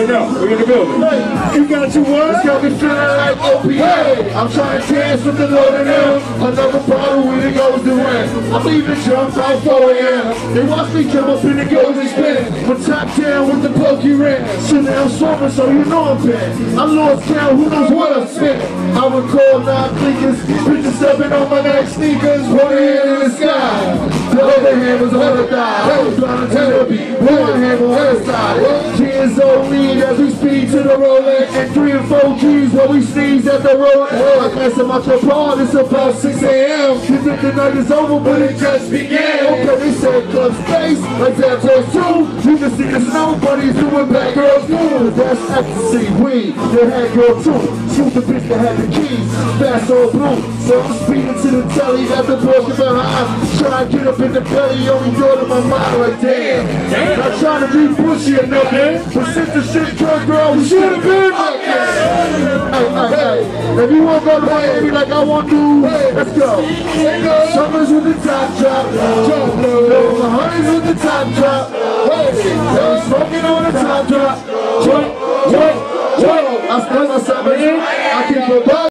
right now. We're in the building. You got your what? It's got me feeling like OPA. I'm trying to dance with the Lord and them. Another bottle when it goes to rent. I'm leaving jump out 4 a.m. They watch me come up in the golden spin. From top down with the pokey ring. So now I'm swimming, so you know I'm bent. I lost count, who knows what I'm spent. I recall 9 clickers, bitches stepping on my night sneakers. One hand in the sky, the other hand was on the thigh. I was trying to tell the beat, one hand on her side. G's on lead as we speed to the Rolex. And 3 and 4 G's while we sneeze at the Rolex. I pass them out your bar, it's about 6 a.m. You think the night is over, but it just began. Okay, they said club space, like that goes too. You can see the snow bunnies doing bad girls too. That's ecstasy, weed, they had girl too. Shoot the bitch that had the keys, fast or blue. So I'm speeding to the telly, got the Porsche behind. Try to get up in the belly, only door to my mind like damn. Not trying to be pushy or nothing, but since the shit turned girl, we should have been like that. Hey, if you want to go to Miami like I want to, let's go. Summers with the top drop, the honeys with the top drop. Hey, smoking on the top drop. I spend my summer, I keep a